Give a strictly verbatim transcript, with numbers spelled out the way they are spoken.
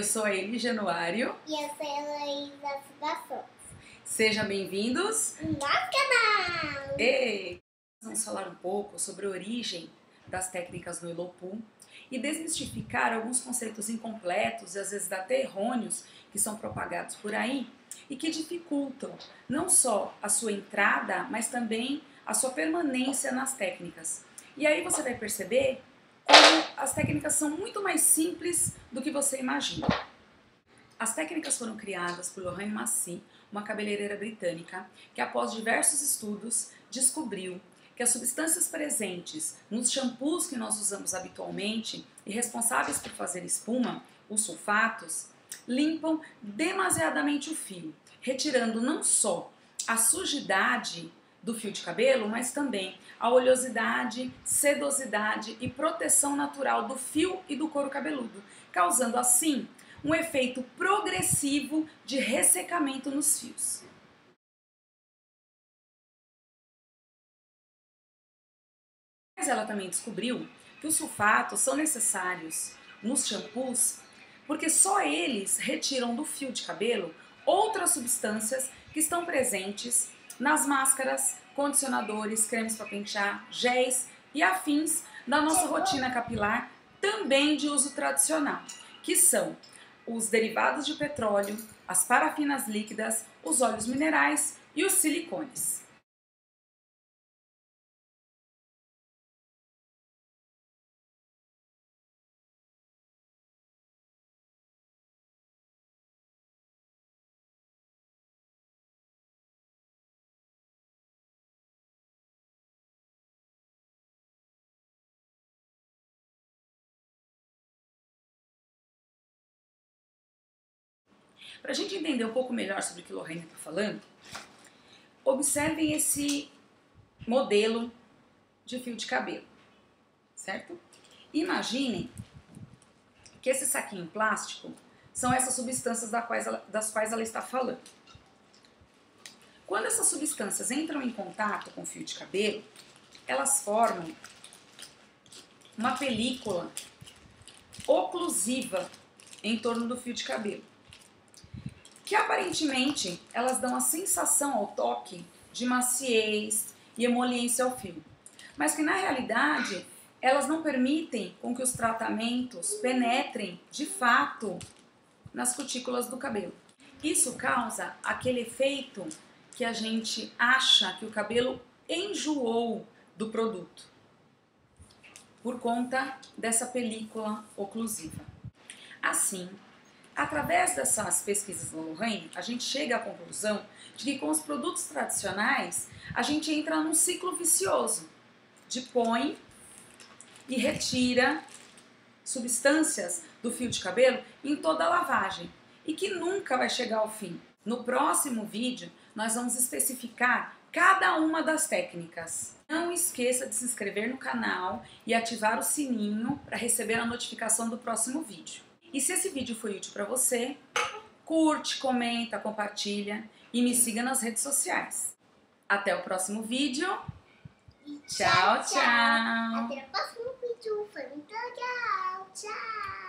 Eu sou a Eli Januário. E eu sou a Heloísa Bastos. Sejam bem-vindos No nosso canal! E vamos falar um pouco sobre a origem das técnicas no Elopu e desmistificar alguns conceitos incompletos e às vezes até errôneos que são propagados por aí e que dificultam não só a sua entrada, mas também a sua permanência nas técnicas. E aí você vai perceber como as técnicas são muito mais simples do que você imagina. As técnicas foram criadas por Lorraine Massy, uma cabeleireira britânica, que após diversos estudos descobriu que as substâncias presentes nos shampoos que nós usamos habitualmente e responsáveis por fazer espuma, os sulfatos, limpam demasiadamente o fio, retirando não só a sujidade do fio de cabelo, mas também a oleosidade, sedosidade e proteção natural do fio e do couro cabeludo, causando assim um efeito progressivo de ressecamento nos fios. Mas ela também descobriu que os sulfatos são necessários nos shampoos porque só eles retiram do fio de cabelo outras substâncias que estão presentes nas máscaras, condicionadores, cremes para pentear, géis e afins da nossa rotina capilar, também de uso tradicional, que são os derivados de petróleo, as parafinas líquidas, os óleos minerais e os silicones. Para a gente entender um pouco melhor sobre o que Lorraine está falando, observem esse modelo de fio de cabelo, certo? Imaginem que esse saquinho plástico são essas substâncias das quais ela, das quais ela está falando. Quando essas substâncias entram em contato com o fio de cabelo, elas formam uma película oclusiva em torno do fio de cabelo, que aparentemente elas dão a sensação ao toque de maciez e emoliência ao fio, mas que na realidade elas não permitem com que os tratamentos penetrem de fato nas cutículas do cabelo. Isso causa aquele efeito que a gente acha que o cabelo enjoou do produto, por conta dessa película oclusiva. Assim, através dessas pesquisas da Lorraine, a gente chega à conclusão de que com os produtos tradicionais, a gente entra num ciclo vicioso de põe e retira substâncias do fio de cabelo em toda a lavagem e que nunca vai chegar ao fim. No próximo vídeo, nós vamos especificar cada uma das técnicas. Não esqueça de se inscrever no canal e ativar o sininho para receber a notificação do próximo vídeo. E se esse vídeo foi útil para você, curte, comenta, compartilha e me siga nas redes sociais. Até o próximo vídeo. E Tchau, tchau! Até o próximo vídeo. Foi muito legal. Tchau!